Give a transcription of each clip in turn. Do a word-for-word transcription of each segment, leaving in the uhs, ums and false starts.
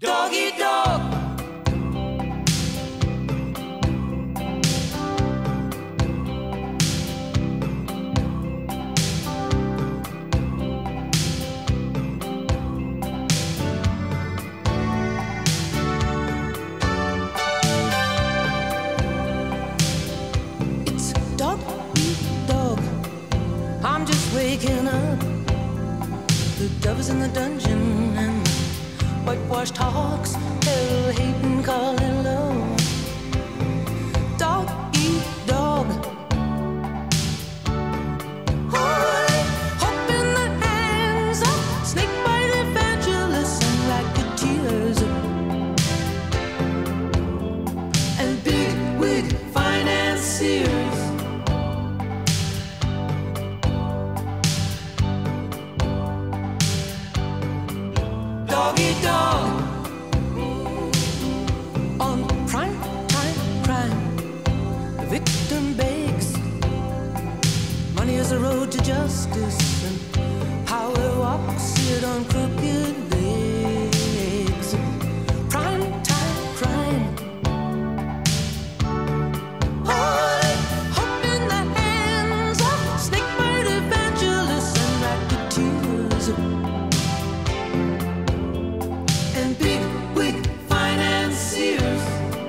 Dog eat dog. It's dog eat dog. I'm just waking up. The dove's in the dungeon and the whitewashed hawks, hell hating, calling low. Dog eat dog. Holy hope in the hands of snakebite evangelists and racketeers and big wig financiers. Dog eat dog. On prime time crime, the victim begs. Money is the road to justice, and power walks it on crooked legs. Prime time crime. Holy hope in the hands of snakebite evangelists and racketeers and big wig financiers.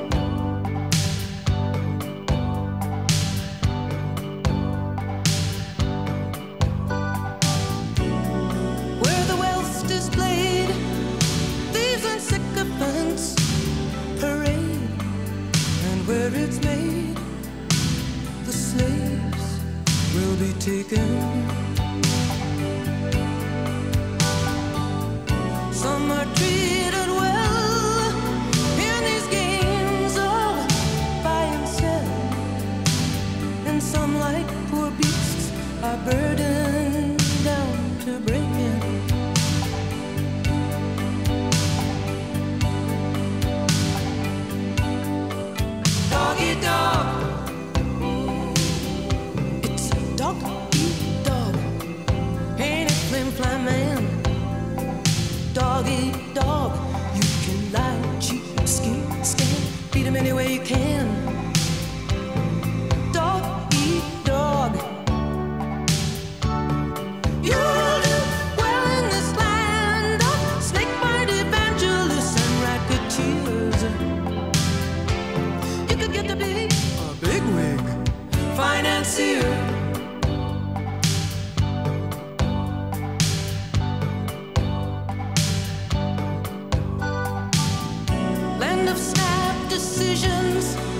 Where the wealth's displayed, thieves and sycophants parade, and where it's made, the slaves will be taken. Some are treated well in these games of buy and sell, and some, like poor beasts, are burdened down to breaking. Dog eat dog. It's dog eat dog. Ain't it flim flam man? Dog eat dog. You can lie, cheat, scheme, scam, beat him any way you can. Dog eat dog. You'll do well in this land of snakebite evangelists and racketeers. You could get to be a big wig financier. Land of snap decisions,